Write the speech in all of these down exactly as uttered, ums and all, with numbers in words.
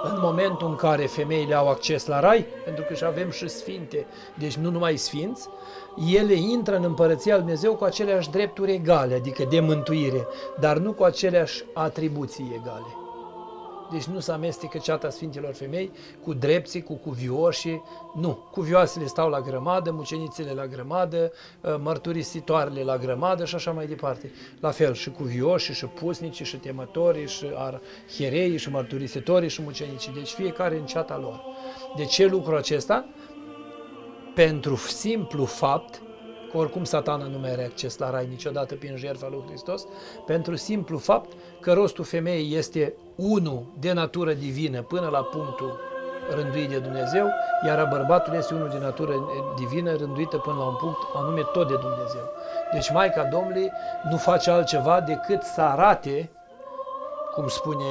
în momentul în care femeile au acces la rai, pentru că și avem și sfinte, deci nu numai sfinți, ele intră în Împărăția Lui Dumnezeu cu aceleași drepturi egale, adică de mântuire, dar nu cu aceleași atribuții egale. Deci nu se amestecă ceata Sfintelor Femei cu drepții, cu cuvioșii, nu. Cuvioasele stau la grămadă, mucenițele la grămadă, mărturisitoarele la grămadă și așa mai departe. La fel și cuvioșii, și pusnicii, și temătorii, și arhiereii, și mărturisitorii, și mucenicii. Deci fiecare în ceata lor. De ce lucrul acesta? Pentru simplu fapt, că oricum Satana nu mai are acces la rai niciodată prin jertfa lui Hristos, pentru simplu fapt că rostul femeii este unul de natură divină până la punctul rânduit de Dumnezeu, iar a bărbatului este unul de natură divină rânduită până la un punct anume tot de Dumnezeu. Deci Maica Domnului nu face altceva decât să arate, cum spune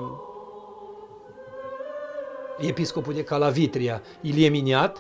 episcopul de Calavitria, Ilie Miniat,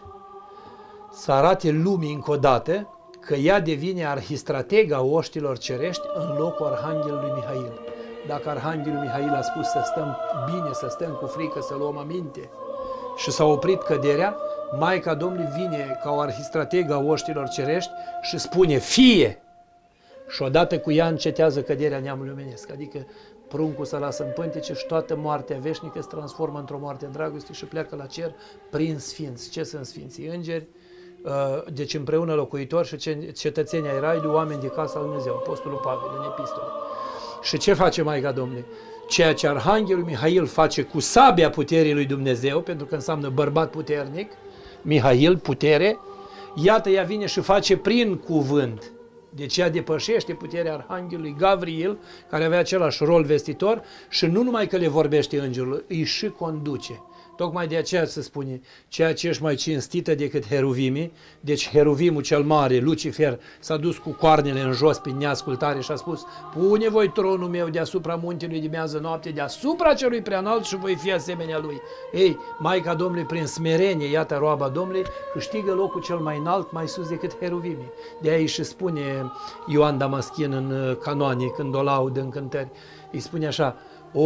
să arate lumii încă o dată că ea devine arhistratega oștilor cerești în locul Arhanghelului Mihail. Dacă Arhanghelul Mihail a spus să stăm bine, să stăm cu frică, să luăm aminte și s-a oprit căderea, Maica Domnului vine ca o arhistratega oștilor cerești și spune fie! Și odată cu ea încetează căderea neamului omenesc, adică pruncul se lasă în pântece și toată moartea veșnică se transformă într-o moarte în dragoste și pleacă la cer prin sfinți. Ce sunt sfinții? Îngeri, deci împreună locuitori și cetățenii ai Raiului, oameni de casa lui Dumnezeu, Apostolul Pavel în epistole. Și ce face Maica Domnului? Ceea ce Arhanghelul Mihail face cu sabia puterii lui Dumnezeu, pentru că înseamnă bărbat puternic, Mihail, putere, iată ea vine și face prin cuvânt. Deci ea depășește puterea Arhanghelului Gavriil, care avea același rol vestitor, și nu numai că le vorbește îngerul, îi și conduce. Tocmai de aceea se spune, ceea ce ești mai cinstită decât heruvimii, deci heruvimul cel mare, Lucifer, s-a dus cu coarnele în jos prin neascultare și a spus, pune voi tronul meu deasupra muntelui de miază noapte, deasupra celui preanalt și voi fi asemenea lui. Ei, Maica Domnului prin smerenie, iată roaba Domnului, câștigă locul cel mai înalt, mai sus decât heruvimii. De aia și spune Ioan Damaschin în canoane, când o laudă în cântări, îi spune așa,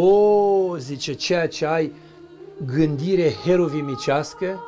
o, zice, ceea ce ai gândire heruvimicească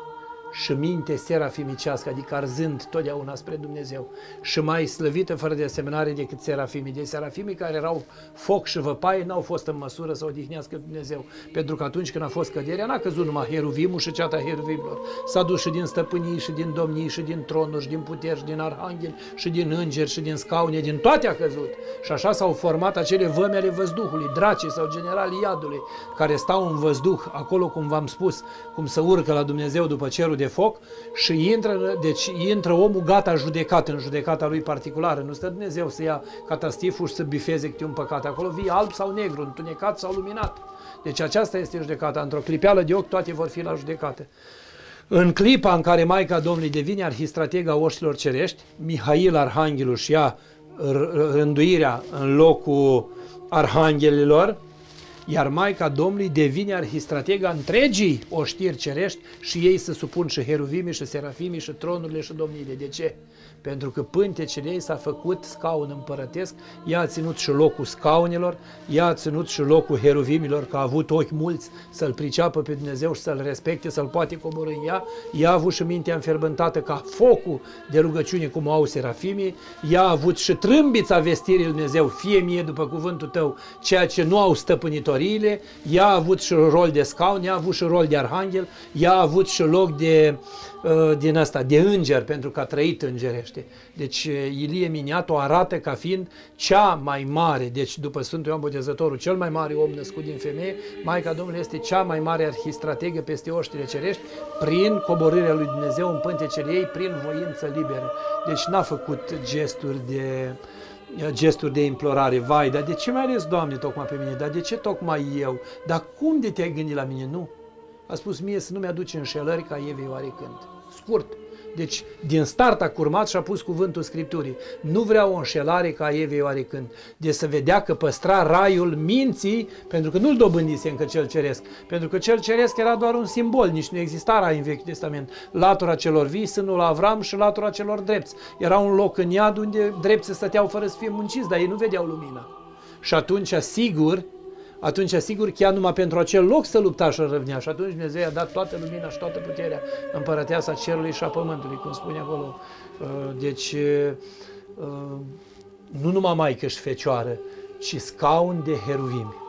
și minte serafimicească, adică arzând totdeauna spre Dumnezeu și mai slăvită fără de asemănare decât serafimii. Deci serafimii care erau foc și văpaie n-au fost în măsură să odihnească Dumnezeu, pentru că atunci când a fost căderea n-a căzut numai heruvimul și ceata heruvimilor, s-a dus și din stăpânii și din domnii și din tronuri și din puteri și din arhangheli și din îngeri și din scaune, din toate a căzut. Și așa s-au format acele vămi ale văzduhului, dracii sau generalii iadului, care stau în văzduh, acolo cum v-am spus, cum se urcă la Dumnezeu după cerul de foc și intră, deci intră omul gata judecat în judecata lui particulară. Nu stă Dumnezeu să ia catastiful și să bifeze câte un păcat. Acolo vii alb sau negru, întunecat sau luminat. Deci aceasta este judecata. Într-o clipeală de ochi toate vor fi la judecată. În clipa în care Maica Domnului devine arhistratega oștilor cerești, Mihail Arhanghelul și ia rânduirea în locul arhanghelilor, iar Maica Domnului devine arhistratega întregii oștiri cerești și ei se supun și heruvimii și serafimii și tronurile și domniile. De ce? Pentru că pântecele ei s-a făcut scaun împărătesc, ea a ținut și locul scaunelor, ea a ținut și locul heruvimilor, că a avut ochi mulți să-L priceapă pe Dumnezeu și să-L respecte, să-L poate coborî în ea, ea a avut și mintea înferbântată ca focul de rugăciune cum au serafimii, ea a avut și trâmbița vestirii lui Dumnezeu, fie mie după cuvântul tău, ceea ce nu au stăpânitoriile, ea a avut și rol de scaun, ea a avut și rol de arhanghel, ea a avut și loc de din asta, de înger, pentru că a trăit îngerește. Deci Ilie Miniat o arată ca fiind cea mai mare, deci după Sfântul Ioan Botezătorul, cel mai mare om născut din femeie, Maica Domnului este cea mai mare arhistrategă peste oștile cerești, prin coborârea lui Dumnezeu în pântecele ei, prin voință liberă. Deci n-a făcut gesturi de gesturi de implorare, vai, dar de ce mai ales, Doamne, tocmai pe mine, dar de ce tocmai eu, dar cum de te-ai gândit la mine? Nu. A spus mie să nu mi-aduci înșelări ca Evei oarecând. Scurt. Deci, din start a curmat și a pus cuvântul Scripturii. Nu vreau o înșelare ca Evei oarecând. De să vedea că păstra raiul minții, pentru că nu-l dobândise încă cel ceresc. Pentru că cel ceresc era doar un simbol, nici nu exista rai în Vechiul Testament. Latura celor vii, sânul Avram și latura celor drepți. Era un loc în iad unde drepții stăteau fără să fie munciți, dar ei nu vedeau lumina. Și atunci, sigur, atunci sigur chiar numai pentru acel loc să lupta și răvnea. Și atunci Dumnezeu i-a dat toată lumina și toată puterea împărăteasa cerului și a pământului, cum spune acolo. Deci, nu numai Maică și Fecioară, ci scaun de heruvimi.